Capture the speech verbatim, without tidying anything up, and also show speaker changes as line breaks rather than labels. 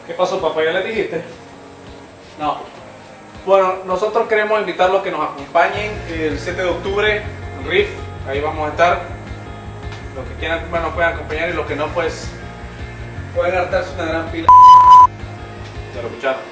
¿Qué pasó, papá? ¿Ya le dijiste?
No. Bueno, nosotros queremos invitarlos a que nos acompañen el siete de octubre, R I F, ahí vamos a estar. Los que quieran bueno, nos pueden acompañar y los que no, pues pueden hartarse una gran pila.
Ya lo escucharon.